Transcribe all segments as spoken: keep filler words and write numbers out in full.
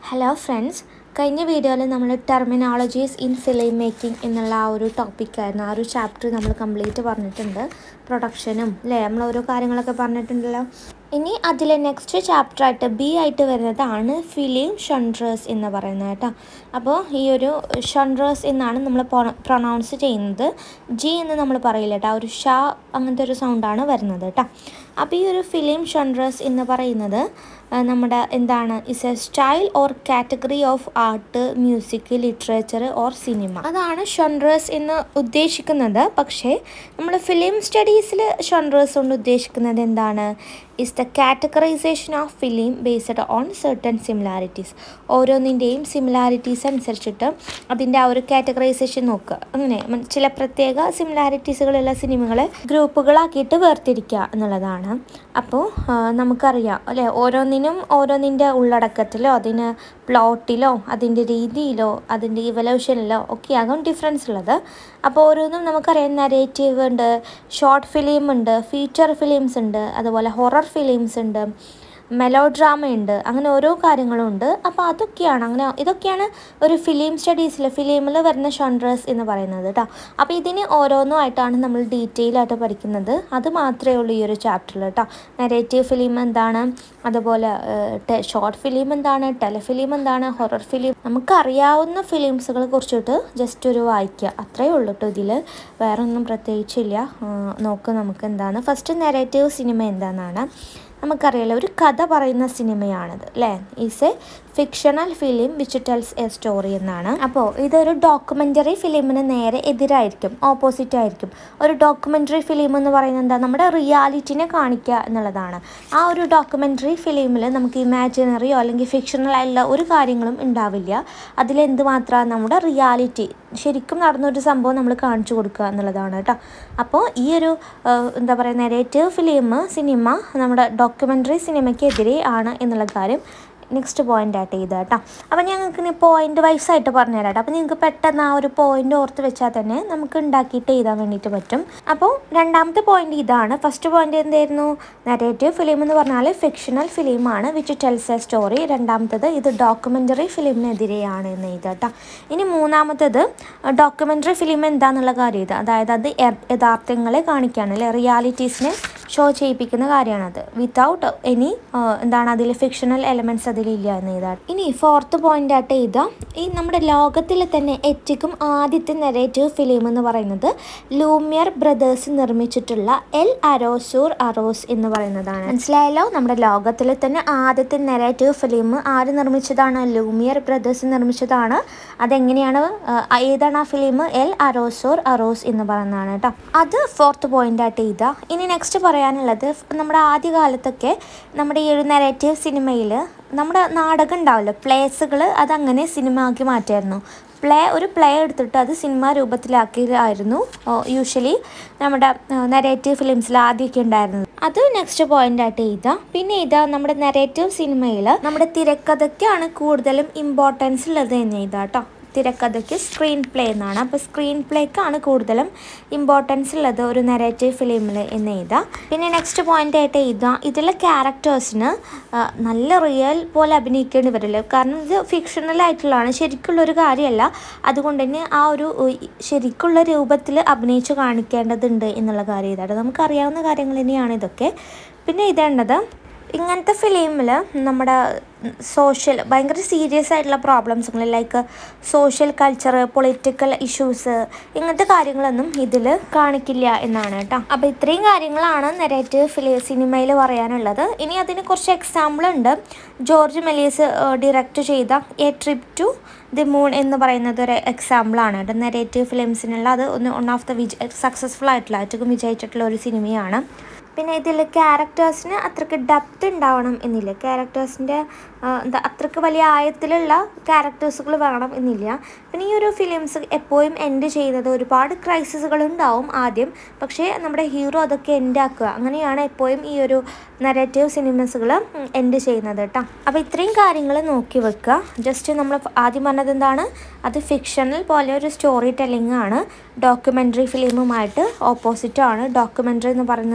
Hello friends, കഴിഞ്ഞ വീഡിയോയിൽ നമ്മൾ ടെർമിനോളജീസ് ഇൻ ഫിലിം മേക്കിംഗ് എന്നുള്ള ആ ഒരു ടോപ്പിക്കായിരുന്നു. ആ ഒരു ചാപ്റ്റർ നമ്മൾ കംപ്ലീറ്റ് പറഞ്ഞിട്ടുണ്ട്. പ്രൊഡക്ഷനും അല്ലേ, നമ്മൾ ഓരോ കാര്യങ്ങളൊക്കെ പറഞ്ഞിട്ടുണ്ടല്ലോ. ഇനി അതിലെ നെക്സ്റ്റ് ചാപ്റ്ററായിട്ട് ബി ആയിട്ട് വരുന്നതാണ് ഫിലിം ഷൺറേഴ്സ് എന്ന് പറയുന്നത് കേട്ടോ. അപ്പോൾ ഈ ഒരു ഷൺറേഴ്സ് എന്നാണ് നമ്മൾ പ്രൊണൗൺസ് ചെയ്യുന്നത്. ജി എന്ന് നമ്മൾ പറയില്ല കേട്ടോ, ഒരു ഷ അങ്ങനത്തെ ഒരു സൗണ്ടാണ് വരുന്നത് കേട്ടോ. അപ്പോൾ ഈ ഒരു ഫിലിം ഷൺറേഴ്സ് എന്ന് പറയുന്നത് നമ്മുടെ എന്താണ് is a style or category of art, music, literature or cinema. അതാണ് ഷൺറേഴ്സ് എന്ന് ഉദ്ദേശിക്കുന്നത്. പക്ഷേ നമ്മൾ ഫിലിം സ്റ്റഡീസിൽ ഷൺറേഴ്സ് കൊണ്ട് ഉദ്ദേശിക്കുന്നത് എന്താണ്? Is the categorisation of film based on certain similarities. ഓരോന്നിൻ്റെയും സിമിലാരിറ്റീസ് അനുസരിച്ചിട്ട് അതിൻ്റെ ആ ഒരു കാറ്റഗറൈസേഷൻ നോക്കുക. അങ്ങനെ ചില പ്രത്യേക സിമിലാരിറ്റീസുകളുള്ള സിനിമകളെ ഗ്രൂപ്പുകളാക്കിയിട്ട് വേർതിരിക്കുക എന്നുള്ളതാണ്. അപ്പോൾ നമുക്കറിയാം അല്ലേ, ഓരോന്നിനും ഓരോന്നിൻ്റെ ഉള്ളടക്കത്തിലോ അതിന് പ്ലോട്ടിലോ അതിൻ്റെ രീതിയിലോ അതിൻ്റെ ഇവല്യൂഷനിലോ ഒക്കെ ആകും ഡിഫറൻസ് ഉള്ളത്. അപ്പോൾ ഓരോന്നും നമുക്കറിയാം, നരേറ്റീവ് ഉണ്ട്, ഷോർട്ട് ഫിലിം ഉണ്ട്, ഫീച്ചർ ഫിലിംസ് ഉണ്ട്, അതുപോലെ ഹൊറർ ഫിലിംസ് ഉണ്ട്, മെലോ ഡ്രാമ ഉണ്ട്, അങ്ങനെ ഓരോ കാര്യങ്ങളും ഉണ്ട്. അപ്പോൾ അതൊക്കെയാണ് അങ്ങനെ ഇതൊക്കെയാണ് ഒരു ഫിലിം സ്റ്റഡീസിൽ ഫിലിമിൽ വരുന്ന ഷൺറേഴ്സ് എന്ന് പറയുന്നത് കേട്ടോ. അപ്പോൾ ഇതിന് ഓരോന്നും ആയിട്ടാണ് നമ്മൾ ഡീറ്റെയിൽ ആയിട്ട് പഠിക്കുന്നത്. അത് മാത്രമേ ഉള്ളൂ ഈ ഒരു ചാപ്റ്ററിൽ കേട്ടോ. നരേറ്റീവ് ഫിലിം എന്താണ്, അതുപോലെ ഷോർട്ട് ഫിലിം എന്താണ്, ടെലിഫിലിം എന്താണ്, ഹൊറർ ഫിലിം, നമുക്കറിയാവുന്ന ഫിലിംസുകളെ കുറിച്ചിട്ട് ജസ്റ്റ് ഒരു വായിക്കുക, അത്രയേ ഉള്ളൂ കേട്ടോ. ഇതിൽ വേറെ ഒന്നും പ്രത്യേകിച്ചില്ല. നോക്ക് നമുക്ക് എന്താണ് ഫസ്റ്റ് നരേറ്റീവ് സിനിമ എന്താണെന്നാണ് നമുക്കറിയാലോ. ഒരു കഥ പറയുന്ന സിനിമയാണിത് അല്ലേ. Is a fictional film which tells a story എന്നാണ്. അപ്പോൾ ഇതൊരു ഡോക്യുമെൻ്ററി ഫിലിമിന് നേരെ എതിരായിരിക്കും, ഓപ്പോസിറ്റ് ആയിരിക്കും. ഒരു ഡോക്യുമെൻ്ററി ഫിലിം എന്ന് പറയുന്നത് എന്താ, നമ്മുടെ റിയാലിറ്റിനെ കാണിക്കുക എന്നുള്ളതാണ്. ആ ഒരു ഡോക്യുമെൻ്ററി ഫിലിമിൽ നമുക്ക് ഇമാജിനറിയോ അല്ലെങ്കിൽ ഫിക്ഷണൽ ആയിട്ടുള്ള ഒരു കാര്യങ്ങളും ഉണ്ടാവില്ല. അതിലെന്ത് മാത്രമാണ് നമ്മുടെ റിയാലിറ്റി, ശരിക്കും നടന്നൊരു സംഭവം നമ്മൾ കാണിച്ചു കൊടുക്കുക എന്നുള്ളതാണ് കേട്ടോ. അപ്പോൾ ഈ ഒരു എന്താ പറയുക നെറേറ്റീവ് ഫിലിം സിനിമ നമ്മുടെ ഡോക്യുമെൻ്ററി സിനിമയ്ക്കെതിരെ ആണ് എന്നുള്ള കാര്യം നെക്സ്റ്റ് പോയിൻ്റ് ആയിട്ട് ചെയ്താൽ കേട്ടോ. അപ്പോൾ ഞങ്ങൾക്ക് ഇനി പോയിൻ്റ് വൈസ് ആയിട്ട് പറഞ്ഞു തരാം കേട്ടോ. അപ്പോൾ നിങ്ങൾക്ക് പെട്ടെന്ന് ആ ഒരു പോയിൻ്റ് ഓർത്ത് വെച്ചാൽ തന്നെ നമുക്ക് ഉണ്ടാക്കിയിട്ട് എഴുതാൻ വേണ്ടിയിട്ട് പറ്റും. അപ്പോൾ രണ്ടാമത്തെ പോയിൻ്റ് ഇതാണ്. ഫസ്റ്റ് പോയിൻ്റ് എന്തായിരുന്നു? നരേറ്റീവ് ഫിലിം എന്ന് പറഞ്ഞാൽ ഫിക്ഷണൽ ഫിലിമാണ് വിച്ച് ടെൽസ് എ സ്റ്റോറി. രണ്ടാമത്തത് ഇത് ഡോക്യുമെൻ്ററി ഫിലിമിനെതിരെയാണ് എന്ന് എഴുതാം കേട്ടോ. ഇനി മൂന്നാമത്തത് ഡോക്യുമെൻ്ററി ഫിലിം എന്താണെന്നുള്ള കാര്യം ഇത്, അതായത് അത് യഥാർത്ഥങ്ങളെ കാണിക്കുകയാണ് അല്ലേ, റിയാലിറ്റീസിനെ ഷോ ചെയ്യിപ്പിക്കുന്ന കാര്യമാണത്. വിത്തൗട്ട് എനി എന്താണ് അതിൽ ഫിക്ഷണൽ എലമെൻറ്റ്സ് അതിലില്ല എന്ന് എഴുതാം. ഇനി ഫോർത്ത് പോയിൻ്റ് ആയിട്ട് എഴുതാം, ഈ നമ്മുടെ ലോകത്തിൽ തന്നെ ഏറ്റവും ആദ്യത്തെ നെറേറ്റീവ് ഫിലിം എന്ന് പറയുന്നത് ലൂമിയർ ബ്രദേഴ്സ് നിർമ്മിച്ചിട്ടുള്ള എൽ അരോസൂർ അറോസ് എന്ന് പറയുന്നതാണ്. മനസ്സിലായല്ലോ, നമ്മുടെ ലോകത്തിൽ തന്നെ ആദ്യത്തെ നെറേറ്റീവ് ഫിലിം ആര് നിർമ്മിച്ചതാണ്? ലൂമിയർ ബ്രദേഴ്സ് നിർമ്മിച്ചതാണ്. അതെങ്ങനെയാണ്, ഏതാണ് ആ ഫിലിം? എൽ അരോസൂർ അറോസ് എന്ന് പറയുന്നതാണ് കേട്ടോ. അത് ഫോർത്ത് പോയിൻ്റ് ആയിട്ട് എഴുതാം. ഇനി നെക്സ്റ്റ് പറയാനുള്ളത്, നമ്മുടെ ആദ്യകാലത്തൊക്കെ നമ്മുടെ ഈ ഒരു നെറേറ്റീവ് സിനിമയിൽ നമ്മുടെ നാടകം ഉണ്ടാവില്ല, പ്ലേസുകൾ, അതങ്ങനെ സിനിമ ആക്കി മാറ്റായിരുന്നു. പ്ലേ ഒരു പ്ലേ എടുത്തിട്ട് അത് സിനിമ രൂപത്തിലാക്കിയതായിരുന്നു യൂഷ്വലി നമ്മുടെ നെറേറ്റീവ് ഫിലിംസിൽ ആദ്യമൊക്കെ ഉണ്ടായിരുന്നത്. അത് നെക്സ്റ്റ് പോയിൻ്റ് ആയിട്ട് എഴുതാം. പിന്നെ ഇതാ നമ്മുടെ നെറേറ്റീവ് സിനിമയിൽ നമ്മുടെ തിരക്കഥയ്ക്കാണ് കൂടുതലും ഇമ്പോർട്ടൻസ് ഉള്ളത് എന്ന് എഴുതാം കേട്ടോ. തിരക്കഥയ്ക്ക് സ്ക്രീൻ പ്ലേ എന്നാണ്. അപ്പോൾ സ്ക്രീൻ പ്ലേക്കാണ് കൂടുതലും ഇമ്പോർട്ടൻസ് ഉള്ളത് ഒരു നെറേറ്റീവ് ഫിലിമിൽ എന്ന് എഴുതാം. പിന്നെ നെക്സ്റ്റ് പോയിൻ്റ് ആയിട്ട് എഴുതാം, ഇതിലെ ക്യാരക്ടേഴ്സിന് നല്ല റിയൽ പോലെ അഭിനയിക്കേണ്ടി വരില്ല. കാരണം ഇത് ഫിക്ഷണലായിട്ടുള്ളതാണ്, ശരിക്കുള്ളൊരു കാര്യമല്ല. അതുകൊണ്ട് തന്നെ ആ ഒരു ശരിക്കുള്ള രൂപത്തിൽ അഭിനയിച്ച് കാണിക്കേണ്ടതുണ്ട് എന്നുള്ള കാര്യം ഇതാണ്. നമുക്കറിയാവുന്ന കാര്യങ്ങൾ തന്നെയാണ് ഇതൊക്കെ. പിന്നെ ഇതേണ്ടത് ഇങ്ങനത്തെ ഫിലിമിൽ നമ്മുടെ സോഷ്യൽ ഭയങ്കര സീരിയസ് ആയിട്ടുള്ള പ്രോബ്ലംസുകൾ like social culture, political issues, ഇങ്ങനത്തെ കാര്യങ്ങളൊന്നും ഇതിൽ കാണിക്കില്ല എന്നാണ് കേട്ടോ. അപ്പോൾ ഇത്രയും കാര്യങ്ങളാണ് നെറേറ്റീവ് ഫിലി സിനിമയിൽ പറയാനുള്ളത്. ഇനി അതിന് കുറച്ച് എക്സാമ്പിൾ ഉണ്ട്. ജോർജ് മെലീസ് ഡയറക്റ്റ് ചെയ്ത a trip to the moon എന്ന് പറയുന്നത് ഒരു എക്സാമ്പിളാണ് കേട്ടോ നെറേറ്റീവ് ഫിലിംസിനുള്ള. അത് ഒന്ന് വൺ ഓഫ് ദ വിജയ് സക്സസ്ഫുൾ ആയിട്ടുള്ള ഏറ്റവും വിജയിച്ചിട്ടുള്ള ഒരു സിനിമയാണ്. പിന്നെ ഇതിൽ ക്യാരക്ടേഴ്സിന് അത്രയ്ക്ക് ഡെപ്ത് ഉണ്ടാവണം എന്നില്ല, ക്യാരക്ടേഴ്സിൻ്റെ എന്താ അത്രയ്ക്ക് വലിയ ആയത്തിലുള്ള ക്യാരക്ടേഴ്സുകൾ വേണം എന്നില്ല. പിന്നെ ഈ ഒരു ഫിലിംസ് എപ്പോഴും എൻഡ് ചെയ്യുന്നത് ഒരുപാട് ക്രൈസിസുകൾ ഉണ്ടാവും ആദ്യം, പക്ഷേ നമ്മുടെ ഹീറോ അതൊക്കെ എൻഡ് ആക്കുക, അങ്ങനെയാണ് എപ്പോഴും ഈ ഒരു നെറേറ്റീവ് സിനിമസുകൾ എൻഡ് ചെയ്യുന്നത് കേട്ടോ. അപ്പോൾ ഇത്രയും കാര്യങ്ങൾ നോക്കി വെക്കുക. ജസ്റ്റ് നമ്മൾ ആദ്യം പറഞ്ഞത് എന്താണ്, അത് ഫിക്ഷണൽ പോലെ ഒരു സ്റ്റോറി ടെല്ലിംഗ് ആണ്, ഡോക്യുമെൻ്ററി ഫിലിമുമായിട്ട് ഓപ്പോസിറ്റാണ്. ഡോക്യുമെൻ്ററി എന്ന് പറയുന്നത് എന്താണ്,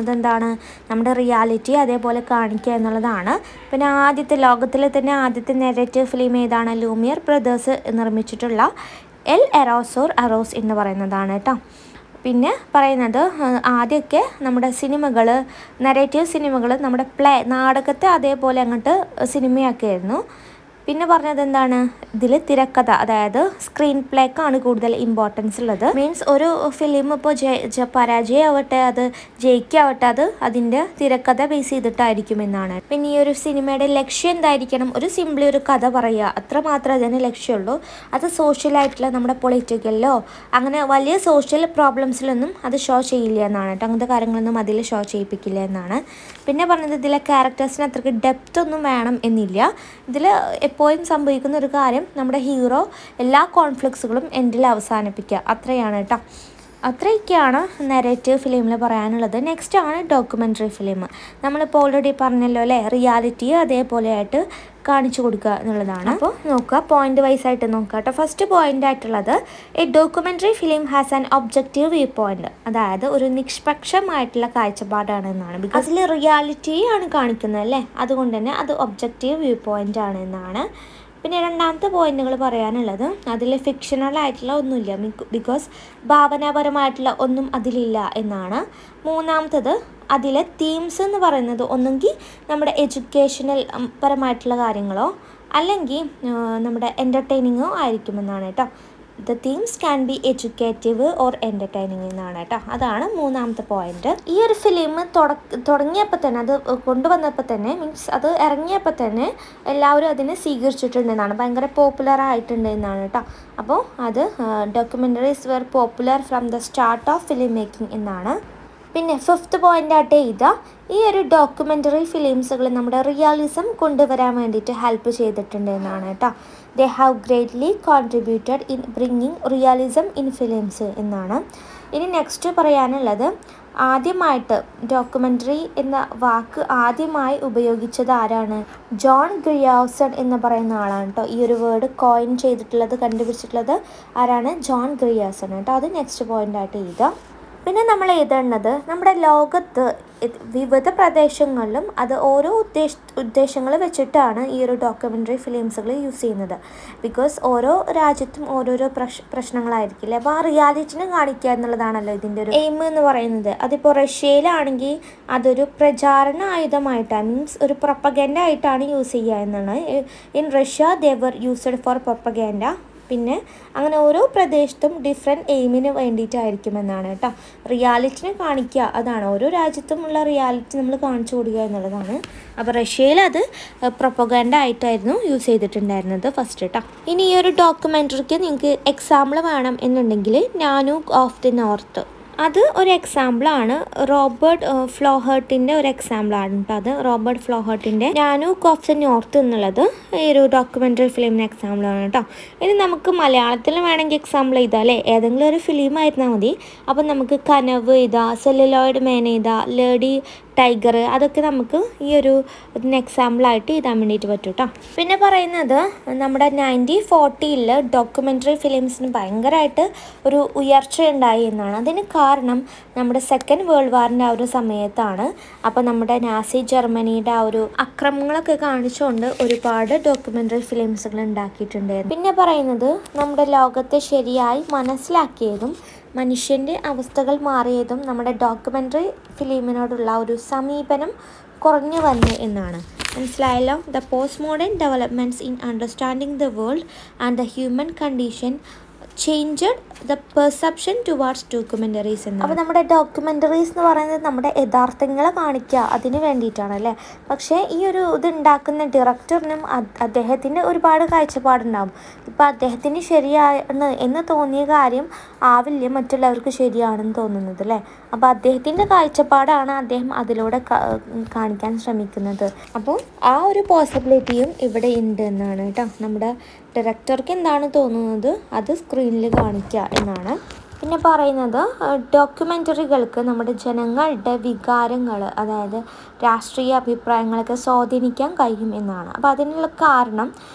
എന്താണ് നമ്മുടെ റിയാലിറ്റി അതേപോലെ കാണിക്കുക എന്നുള്ളതാണ്. പിന്നെ ആദ്യത്തെ ലോകത്തിലെ തന്നെ ആദ്യത്തെ നെറേറ്റീവ് ഫിലിം ഏതാണ്? ലൂമിയർ ബ്രദേഴ്സ് നിർമ്മിച്ചിട്ടുള്ള എൽ എറോസോർ അറോസ് എന്ന് പറയുന്നതാണ് കേട്ടോ. പിന്നെ പറയുന്നത് ആദ്യമൊക്കെ നമ്മുടെ സിനിമകൾ നെറേറ്റീവ് സിനിമകൾ നമ്മുടെ പ്ലേ നാടകത്തെ അതേപോലെ അങ്ങോട്ട് സിനിമയാക്കിയായിരുന്നു. പിന്നെ പറഞ്ഞത് എന്താണ്? ഇതിൽ തിരക്കഥ അതായത് സ്ക്രീൻ പ്ലേക്കാണ് കൂടുതൽ ഇമ്പോർട്ടൻസ് ഉള്ളത്. മീൻസ് ഒരു ഫിലിം ഇപ്പോൾ ജയ പരാജയമാവട്ടെ അത് ജയിക്കാവട്ടെ അത് അതിൻ്റെ തിരക്കഥ ബേസ് ചെയ്തിട്ടായിരിക്കും എന്നാണ്. പിന്നെ ഈ ഒരു സിനിമയുടെ ലക്ഷ്യം എന്തായിരിക്കണം? ഒരു സിംപ്ലി ഒരു കഥ പറയുക, അത്ര മാത്രമേ അതിന് ലക്ഷ്യമുള്ളൂ. അത് സോഷ്യലായിട്ടുള്ള നമ്മുടെ പൊളിറ്റിക്കലിലോ അങ്ങനെ വലിയ സോഷ്യൽ പ്രോബ്ലംസിലൊന്നും അത് ഷോ ചെയ്യില്ല എന്നാണ് കേട്ടോ. അങ്ങനത്തെ കാര്യങ്ങളൊന്നും അതിൽ ഷോ ചെയ്യിപ്പിക്കില്ല എന്നാണ്. പിന്നെ പറഞ്ഞത് ഇതിലെ ക്യാരക്ടേഴ്സിന് അത്രയ്ക്ക് ഡെപ്ത് ഒന്നും വേണം എന്നില്ല. ഇതിൽ എപ്പോഴും സംഭവിക്കുന്ന ഒരു കാര്യം നമ്മുടെ ഹീറോ എല്ലാ കോൺഫ്ലിക്ട്സുകളും എൻഡിൽ അവസാനിപ്പിക്കുക, അത്രയാണ് കേട്ടോ. അത്രയൊക്കെയാണ് നെറേറ്റീവ് ഫിലിമിൽ പറയാനുള്ളത്. നെക്സ്റ്റ് ആണ് ഡോക്യുമെൻ്ററി ഫിലിം. നമ്മളിപ്പോൾ ഓൾറെഡി പറഞ്ഞല്ലോ അല്ലേ, റിയാലിറ്റി അതേപോലെ ആയിട്ട് കാണിച്ചു കൊടുക്കുക എന്നുള്ളതാണ്. അപ്പോൾ നോക്കുക, പോയിന്റ് വൈസ് ആയിട്ട് നോക്കുക കേട്ടോ. ഫസ്റ്റ് പോയിന്റ് ആയിട്ടുള്ളത് a documentary film has an objective view point, അതായത് ഒരു നിഷ്പക്ഷമായിട്ടുള്ള കാഴ്ചപ്പാടാണ് എന്നാണ്. ബിക്കോസ് അതിൽ റിയാലിറ്റി ആണ് കാണിക്കുന്നത് അല്ലേ, അതുകൊണ്ട് തന്നെ അത് ഒബ്ജക്റ്റീവ് വ്യൂ പോയിന്റ് ആണ് എന്നാണ്. പിന്നെ രണ്ടാമത്തെ പോയിന്റുകൾ പറയാനുള്ളത് അതിൽ ഫിക്ഷണൽ ആയിട്ടുള്ള ഒന്നുമില്ല, ബിക്കോസ് ഭാവനാപരമായിട്ടുള്ള ഒന്നും അതിലില്ല എന്നാണ്. മൂന്നാമത്തത് അതിലെ തീംസ് എന്ന് പറയുന്നത് ഒന്നെങ്കിൽ നമ്മുടെ എഡ്യൂക്കേഷണൽ പരമായിട്ടുള്ള കാര്യങ്ങളോ അല്ലെങ്കിൽ നമ്മുടെ എൻ്റർടൈനിങ്ങോ ആയിരിക്കുമെന്നാണ് കേട്ടോ. The themes can be educative or entertaining എന്നാണ് കേട്ടോ. അതാണ് മൂന്നാമത്തെ പോയിന്റ്. ഈ ഒരു ഫിലിം തുടങ്ങിയപ്പോൾ തന്നെ അത് കൊണ്ടുവന്നപ്പോൾ തന്നെ മീൻസ് അത് ഇറങ്ങിയപ്പോൾ തന്നെ എല്ലാവരും അതിനെ സ്വീകരിച്ചിട്ടുണ്ടെന്നാണ്, ഭയങ്കര പോപ്പുലർ ആയിട്ടുണ്ട് എന്നാണ് കേട്ടോ. അപ്പോൾ അത് documentaries were popular from the start of film making എന്നാണ്. പിന്നെ ഫിഫ്ത്ത് പോയിൻ്റായിട്ട് ഇതാ ഈ ഒരു ഡോക്യുമെൻ്ററി ഫിലിംസുകൾ നമ്മുടെ റിയാലിസം കൊണ്ടുവരാൻ വേണ്ടിയിട്ട് ഹെൽപ്പ് ചെയ്തിട്ടുണ്ട് എന്നാണ് കേട്ടോ. They have greatly contributed in bringing realism in films എന്നാണ്. ഇനി നെക്സ്റ്റ് പറയാനുള്ളത് ആദ്യമായിട്ട് ഡോക്യുമെൻ്ററി എന്ന വാക്ക് ആദ്യമായി ഉപയോഗിച്ചത് ആരാണ്? ജോൺ ഗ്രിയാസൺ എന്ന് പറയുന്ന ആളാണ് കേട്ടോ. ഈ ഒരു വേർഡ് കോയിൻ ചെയ്തിട്ടുള്ളത് കണ്ടുപിടിച്ചിട്ടുള്ളത് ആരാണ്? ജോൺ ഗ്രിയാസൺ കേട്ടോ. അത് നെക്സ്റ്റ് പോയിൻ്റായിട്ട് എഴുതാം. പിന്നെ നമ്മൾ എഴുതേണ്ടത് നമ്മുടെ ലോകത്ത് വിവിധ പ്രദേശങ്ങളിലും അത് ഓരോ ഉദ്ദേശ ഉദ്ദേശങ്ങൾ വെച്ചിട്ടാണ് ഈ ഒരു ഡോക്യുമെൻ്ററി ഫിലിംസുകൾ യൂസ് ചെയ്യുന്നത്. ബിക്കോസ് ഓരോ രാജ്യത്തും ഓരോരോ പ്രശ് പ്രശ്നങ്ങളായിരിക്കില്ല. അപ്പോൾ ആ റിയാലിറ്റിനെ കാണിക്കുക എന്നുള്ളതാണല്ലോ ഇതിൻ്റെ ഒരു എയിം എന്ന് പറയുന്നത്. അതിപ്പോൾ റഷ്യയിലാണെങ്കിൽ അതൊരു പ്രചാരണ ആയുധമായിട്ടാണ്, മീൻസ് ഒരു പ്രൊപ്പഗൻഡ ആയിട്ടാണ് യൂസ് ചെയ്യുക എന്നാണ്. In Russia they were used for propaganda. പിന്നെ അങ്ങനെ ഓരോ പ്രദേശത്തും ഡിഫറെൻറ്റ് എയിമിന് വേണ്ടിയിട്ടായിരിക്കുമെന്നാണ് കേട്ടോ. റിയാലിറ്റിനെ കാണിക്കുക, അതാണ് ഓരോ രാജ്യത്തുമുള്ള റിയാലിറ്റി നമ്മൾ കാണിച്ചു കൊടുക്കുക എന്നുള്ളതാണ്. അപ്പോൾ റഷ്യയിൽ അത് പ്രൊപ്പഗൻഡ ആയിട്ടായിരുന്നു യൂസ് ചെയ്തിട്ടുണ്ടായിരുന്നത് ഫസ്റ്റ് കേട്ടോ. ഇനി ഈ ഒരു ഡോക്യുമെൻ്ററിക്ക് നിങ്ങൾക്ക് എക്സാമ്പിൾ വേണം എന്നുണ്ടെങ്കിൽ നാനൂക്ക് ഓഫ് ദി നോർത്ത്, അത് ഒരു എക്സാമ്പിളാണ്. റോബർട്ട് ഫ്ലോഹേർട്ടിൻ്റെ ഒരു എക്സാമ്പിളാണ് കേട്ടോ. അത് റോബർട്ട് ഫ്ലോഹേർട്ടിൻ്റെ നാനൂക്ക് ഓഫ് ദി നോർത്ത് എന്നുള്ളത് ഈ ഒരു ഡോക്യുമെൻ്ററി ഫിലിമിന് എക്സാമ്പിളാണ് കേട്ടോ. ഇനി നമുക്ക് മലയാളത്തിൽ വേണമെങ്കിൽ എക്സാമ്പിൾ ചെയ്താൽ അല്ലേ, ഏതെങ്കിലും ഒരു ഫിലിം ആയിരുന്നാൽ മതി. അപ്പം നമുക്ക് കനവ് ഇതാ, സെല്ലുലോയിഡ് മേന ഇതാ, ലേഡി ടൈഗർ, അതൊക്കെ നമുക്ക് ഈ ഒരു ഇതിന് എക്സാമ്പിളായിട്ട് എഴുതാൻ വേണ്ടിയിട്ട് പറ്റും കേട്ടോ. പിന്നെ പറയുന്നത് നമ്മുടെ നയൻറ്റീൻ ഫോർട്ടിയിൽ ഡോക്യുമെൻ്ററി ഫിലിംസിന് ഭയങ്കരമായിട്ട് ഒരു ഉയർച്ച ഉണ്ടായി എന്നാണ്. അതിന് കാരണം നമ്മുടെ സെക്കൻഡ് വേൾഡ് വാറിൻ്റെ ആ ഒരു സമയത്താണ്. അപ്പോൾ നമ്മുടെ നാസി ജർമ്മനിയുടെ ആ ഒരു അക്രമങ്ങളൊക്കെ കാണിച്ചുകൊണ്ട് ഒരുപാട് ഡോക്യുമെൻ്ററി ഫിലിംസുകൾ ഉണ്ടാക്കിയിട്ടുണ്ടായിരുന്നു. പിന്നെ പറയുന്നത് നമ്മുടെ ലോകത്തെ ശരിയായി മനസ്സിലാക്കിയതും മനുഷ്യൻ്റെ അവസ്ഥകൾ മാറിയതും നമ്മുടെ ഡോക്യുമെൻ്ററി ഫിലിമിനോടുള്ള ഒരു സമീപനം കുറഞ്ഞു വന്നു എന്നാണ്. മനസ്സിലായല്ലോ? The post modern developments in understanding the world and the human condition changed the perception towards documentaries എന്ന്. അപ്പോൾ നമ്മുടെ ഡോക്യുമെൻ്ററീസ് എന്ന് പറയുന്നത് നമ്മുടെ യഥാർത്ഥങ്ങളെ കാണിക്കുക അതിന് വേണ്ടിയിട്ടാണ് അല്ലേ. പക്ഷേ ഈ ഒരു ഇത് ഉണ്ടാക്കുന്ന ഡയറക്ടറിനും അദ്ദേഹത്തിൻ്റെ ഒരുപാട് കാഴ്ചപ്പാടുണ്ടാകും. ഇപ്പോൾ അദ്ദേഹത്തിന് ശരിയാണ് എന്ന് തോന്നിയ കാര്യം ആവില്ല മറ്റുള്ളവർക്ക് ശരിയാണെന്ന് തോന്നുന്നത് അല്ലേ. അപ്പോൾ അദ്ദേഹത്തിൻ്റെ കാഴ്ചപ്പാടാണ് അദ്ദേഹം അതിലൂടെ കാണിക്കാൻ ശ്രമിക്കുന്നത്. അപ്പോൾ ആ ഒരു പോസിബിലിറ്റിയും ഇവിടെ ഉണ്ട് എന്നാണ് കേട്ടോ. നമ്മുടെ ഡയറക്ടർക്ക് എന്താണ് തോന്നുന്നത് അത് സ്ക്രീനിൽ കാണിക്കുക എന്നാണ്. പിന്നെ പറയുന്നത് ഡോക്യുമെൻ്ററികൾക്ക് നമ്മുടെ ജനങ്ങളുടെ വികാരങ്ങൾ, അതായത് രാഷ്ട്രീയ അഭിപ്രായങ്ങളൊക്കെ സ്വാധീനിക്കാൻ കഴിയും എന്നാണ്. അപ്പോൾ അതിനുള്ള കാരണം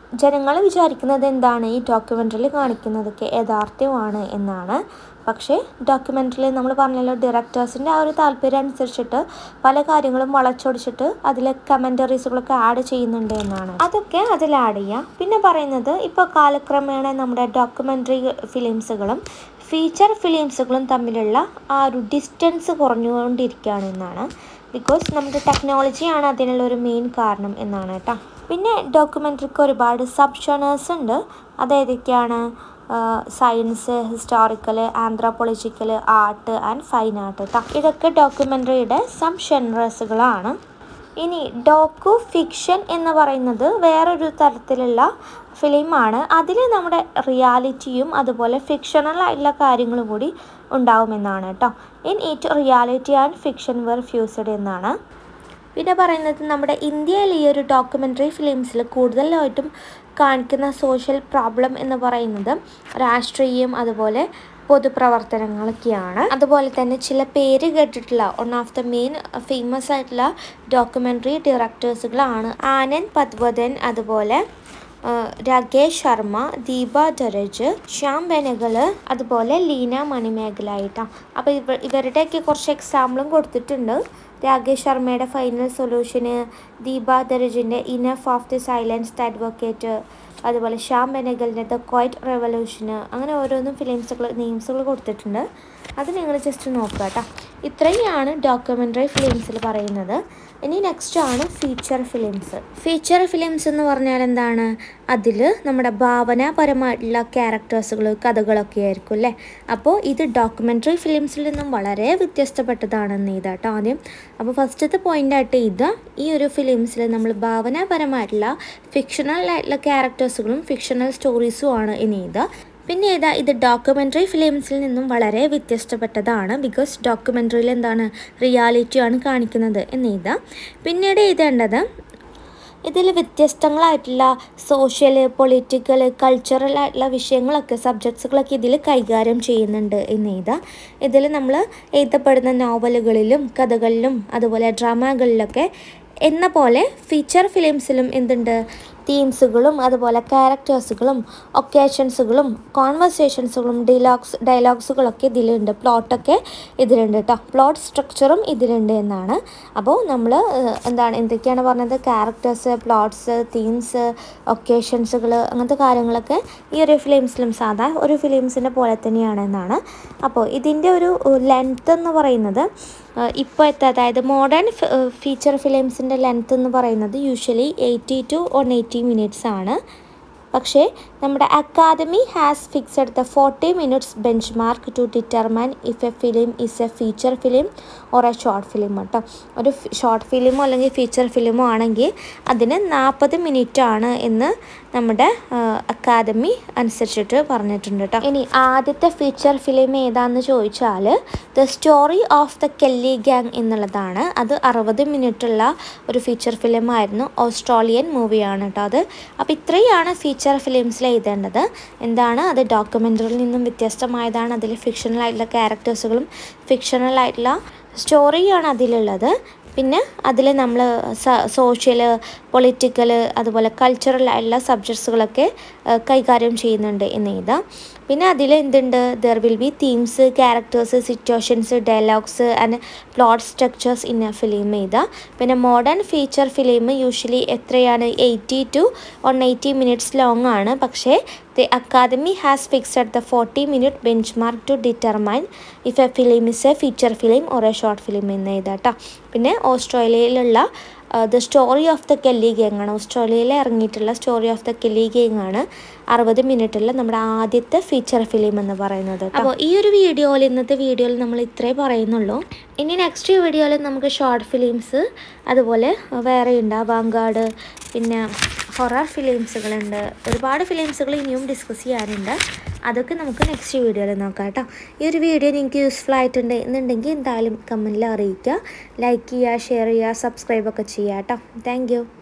ജനങ്ങൾ വിചാരിക്കുന്നത് എന്താണ്, ഈ ഡോക്യുമെൻ്ററിയിൽ കാണിക്കുന്നതൊക്കെ യഥാർത്ഥമാണ് എന്നാണ്. പക്ഷേ ഡോക്യുമെൻ്ററിയിൽ നമ്മൾ പറഞ്ഞല്ലോ, ഡയറക്ടേഴ്സിൻ്റെ ആ ഒരു താല്പര്യം അനുസരിച്ചിട്ട് പല കാര്യങ്ങളും വളച്ചൊടിച്ചിട്ട് അതിൽ കമൻറ്ററീസുകളൊക്കെ ആഡ് ചെയ്യുന്നുണ്ട് എന്നാണ്. അതൊക്കെ അതിൽ ആഡ് ചെയ്യാം. പിന്നെ പറയുന്നത് ഇപ്പോൾ കാലക്രമേണ നമ്മുടെ ഡോക്യുമെൻ്ററി ഫിലിംസുകളും ഫീച്ചർ ഫിലിംസുകളും തമ്മിലുള്ള ആ ഒരു ഡിസ്റ്റൻസ് കുറഞ്ഞുകൊണ്ടിരിക്കുകയാണ് എന്നാണ്. ബിക്കോസ് നമ്മുടെ ടെക്നോളജിയാണ് അതിനുള്ള ഒരു മെയിൻ കാരണം എന്നാണ് കേട്ടോ. പിന്നെ ഡോക്യുമെൻ്ററിക്ക് ഒരുപാട് സബ് ജേണേഴ്സ് ഉണ്ട്. അതേതൊക്കെയാണ്? Science, historical, anthropological, art and fine art കേട്ടോ. ഇതൊക്കെ ഡോക്യുമെൻ്ററിയുടെ സബ് ജേണേഴ്സുകളാണ്. ഇനി ഡോക്കു ഫിക്ഷൻ എന്ന് പറയുന്നത് വേറൊരു തരത്തിലുള്ള ഫിലിമാണ്. അതിൽ നമ്മുടെ റിയാലിറ്റിയും അതുപോലെ ഫിക്ഷണൽ ആയിട്ടുള്ള കാര്യങ്ങളും കൂടി ഉണ്ടാവുമെന്നാണ് കേട്ടോ. In it reality and fiction were fused എന്നാണ്. പിന്നെ പറയുന്നത് നമ്മുടെ ഇന്ത്യയിൽ ഈ ഒരു ഡോക്യുമെൻ്ററി ഫിലിംസിൽ കൂടുതലായിട്ടും കാണിക്കുന്ന സോഷ്യൽ പ്രോബ്ലം എന്ന് പറയുന്നത് രാഷ്ട്രീയം അതുപോലെ പൊതുപ്രവർത്തനങ്ങളൊക്കെയാണ്. അതുപോലെ തന്നെ ചില പേര് കേട്ടിട്ടുള്ള one of the main famous ആയിട്ടുള്ള ഡോക്യുമെൻ്ററി ഡയറക്ടേഴ്സുകളാണ് ആനന്ദ് പത്വദൻ, അതുപോലെ രാകേഷ് ശർമ്മ, ദീപ ദരജ്, ശ്യാം ബെനഗൽ, അതുപോലെ ലീന മണിമേഖലായിട്ടാണ്. അപ്പോൾ ഇവ ഇവരുടെയൊക്കെ കുറച്ച് എക്സാമ്പിളും കൊടുത്തിട്ടുണ്ട്. രാകേഷ് ശർമ്മയുടെ ഫൈനൽ സൊല്യൂഷന്, ദീപ ദരജിൻ്റെ enough of the silenced advocate, അതുപോലെ ശ്യാം ബെനഗലിൻ്റെ ദ ക്വൈറ്റ് റെവല്യൂഷന്, അങ്ങനെ ഓരോന്നും ഫിലിംസുകൾ നെയിംസുകൾ കൊടുത്തിട്ടുണ്ട്. അത് നിങ്ങൾ ജസ്റ്റ് നോക്കുക കേട്ടോ. ഇത്രയാണ് ഡോക്യുമെൻ്ററി ഫിലിംസിൽ പറയുന്നത്. ഇനി നെക്സ്റ്റ് ആണ് ഫീച്ചർ ഫിലിംസ്. ഫീച്ചർ ഫിലിംസ് എന്ന് പറഞ്ഞാൽ എന്താണ്? അതിൽ നമ്മുടെ ഭാവനാപരമായിട്ടുള്ള ക്യാരക്ടേഴ്സുകൾ, കഥകളൊക്കെ ആയിരിക്കും അല്ലേ. അപ്പോൾ ഇത് ഡോക്യുമെൻ്ററി ഫിലിംസിൽ നിന്നും വളരെ വ്യത്യസ്തപ്പെട്ടതാണെന്ന് ഇതാട്ടോ ആദ്യം. അപ്പോൾ ഫസ്റ്റത്തെ പോയിൻ്റായിട്ട് ഇത് ഈ ഒരു ഫിലിംസിൽ നമ്മൾ ഭാവനാപരമായിട്ടുള്ള ഫിക്ഷണൽ ആയിട്ടുള്ള ക്യാരക്ടേഴ്സുകളും ഫിക്ഷണൽ സ്റ്റോറീസും ആണ് ഇനി ഇത്. പിന്നെ ഏതാ ഇത് ഡോക്യുമെൻ്ററി ഫിലിംസിൽ നിന്നും വളരെ വ്യത്യസ്തപ്പെട്ടതാണ്. ബിക്കോസ് ഡോക്യുമെൻ്ററിയിൽ എന്താണ്, റിയാലിറ്റിയാണ് കാണിക്കുന്നത് എന്ന് ഇതാ. പിന്നീട് എഴുതേണ്ടത് ഇതിൽ വ്യത്യസ്തങ്ങളായിട്ടുള്ള സോഷ്യൽ, പൊളിറ്റിക്കൽ, കൾച്ചറൽ ആയിട്ടുള്ള വിഷയങ്ങളൊക്കെ സബ്ജക്ട്സുകളൊക്കെ ഇതിൽ കൈകാര്യം ചെയ്യുന്നുണ്ട് എന്ന് എഴുതാ. ഇതിൽ നമ്മൾ എഴുതപ്പെടുന്ന നോവലുകളിലും കഥകളിലും അതുപോലെ ഡ്രാമകളിലൊക്കെ എന്ന പോലെ ഫീച്ചർ ഫിലിംസിലും എന്തുണ്ട്, തീംസുകളും അതുപോലെ ക്യാരക്ടേഴ്സുകളും ഒക്കേഷൻസുകളും കോൺവെർസേഷൻസുകളും ഡയലോഗ്സ് ഡയലോഗ്സുകളൊക്കെ ഇതിലുണ്ട്. പ്ലോട്ടൊക്കെ ഇതിലുണ്ട് കേട്ടോ. പ്ലോട്ട് സ്ട്രക്ചറും ഇതിലുണ്ട് എന്നാണ്. അപ്പോൾ നമ്മൾ എന്താണ് എന്തൊക്കെയാണ് പറഞ്ഞത്, ക്യാരക്ടേഴ്സ്, പ്ലോട്ട്സ്, തീംസ്, ഒക്കേഷൻസുകൾ, അങ്ങനത്തെ കാര്യങ്ങളൊക്കെ ഈ ഒരു ഫിലിംസിലും സാധാ ഒരു ഫിലിംസിൻ്റെ പോലെ തന്നെയാണ് എന്നാണ്. അപ്പോൾ ഇതിൻ്റെ ഒരു ലെങ്ത്ത് എന്ന് പറയുന്നത് ഇപ്പോഴത്തെ, അതായത് മോഡേൺ ഫീച്ചർ ഫിലിംസിൻ്റെ ലെങ്ത്ത് എന്ന് പറയുന്നത് usually eighty to one eighty minutes ആണ്. പക്ഷേ നമ്മുടെ academy has fixed the forty minutes benchmark to determine if a film is a feature film or a short film കേട്ടോ. ഒരു ഷോർട്ട് ഫിലിമോ അല്ലെങ്കിൽ feature ഫിലിമോ ആണെങ്കിൽ അതിന് നാൽപ്പത് മിനിറ്റ് ആണ് എന്ന് നമ്മുടെ അക്കാദമി അനുസരിച്ചിട്ട് പറഞ്ഞിട്ടുണ്ട് കേട്ടോ. ഇനി ആദ്യത്തെ ഫീച്ചർ ഫിലിം ഏതാണെന്ന് ചോദിച്ചാൽ the story of the Kelly gang എന്നുള്ളതാണ്. അത് അറുപത് മിനിറ്റുള്ള ഒരു ഫീച്ചർ ഫിലിമായിരുന്നു. ഓസ്ട്രേലിയൻ മൂവിയാണ് കേട്ടോ അത്. അപ്പോൾ ഇത്രയാണ് ഫീച്ചർ ഫിലിംസിൽ എഴുതേണ്ടത്. എന്താണ് അത് ഡോക്യുമെൻ്ററിയിൽ നിന്നും വ്യത്യസ്തമായതാണ്. അതിൽ ഫിക്ഷണൽ ആയിട്ടുള്ള ക്യാരക്ടേഴ്സുകളും ഫിക്ഷണൽ ആയിട്ടുള്ള സ്റ്റോറിയാണ് അതിലുള്ളത്. പിന്നെ അതിൽ നമ്മൾ സോഷ്യൽ, പൊളിറ്റിക്കൽ, അതുപോലെ കൾച്ചറൽ ആയിട്ടുള്ള സബ്ജക്ട്സുകളൊക്കെ കൈകാര്യം ചെയ്യുന്നുണ്ട് എന്ന് എഴുതാം. പിന്നെ അതിൽ എന്തുണ്ട്, there will be themes, characters, situations, dialogues and plot structures in a film എഴുതാം. പിന്നെ മോഡേൺ ഫീച്ചർ ഫിലിം യൂഷ്വലി എത്രയാണ്, eighty to one eighty minutes long ആണ്. പക്ഷേ the academy has fixed the forty minute benchmark to determine if a film is a feature film or a short film എന്ന് എഴുതാം കേട്ടോ. പിന്നെ ഓസ്ട്രേലിയയിലുള്ള the story of the Kelly gang ആണ്. ഓസ്ട്രേലിയയിൽ ഇറങ്ങിയിട്ടുള്ള story of the Kelly gang ആണ് അറുപത് മിനിറ്റുള്ള നമ്മുടെ ആദ്യത്തെ ഫീച്ചർ ഫിലിം എന്ന് പറയുന്നത്. അപ്പോൾ ഈ ഒരു വീഡിയോയിൽ ഇന്നത്തെ വീഡിയോയിൽ നമ്മൾ ഇത്രേ പറയുന്നുള്ളൂ. ഇനി നെക്സ്റ്റ് വീഡിയോയിൽ നമുക്ക് ഷോർട്ട് ഫിലിംസ് അതുപോലെ വേറെ ഉണ്ട്, അവാങ്കാർഡ്, പിന്നെ ഹൊറർ ഫിലിംസുകളുണ്ട്. ഒരുപാട് ഫിലിംസുകൾ ഇനിയും ഡിസ്കസ് ചെയ്യാനുണ്ട്. അതൊക്കെ നമുക്ക് നെക്സ്റ്റ് വീഡിയോയിൽ നോക്കാം കേട്ടോ. ഈ ഒരു വീഡിയോ നിങ്ങൾക്ക് യൂസ്ഫുൾ ആയിട്ടുണ്ട് എന്നുണ്ടെങ്കിൽ എന്തായാലും കമൻറ്റിൽ അറിയിക്കുക. ലൈക്ക് ചെയ്യുക, ഷെയർ ചെയ്യുക, സബ്സ്ക്രൈബ് ഒക്കെ ചെയ്യുക കേട്ടോ. Thank U.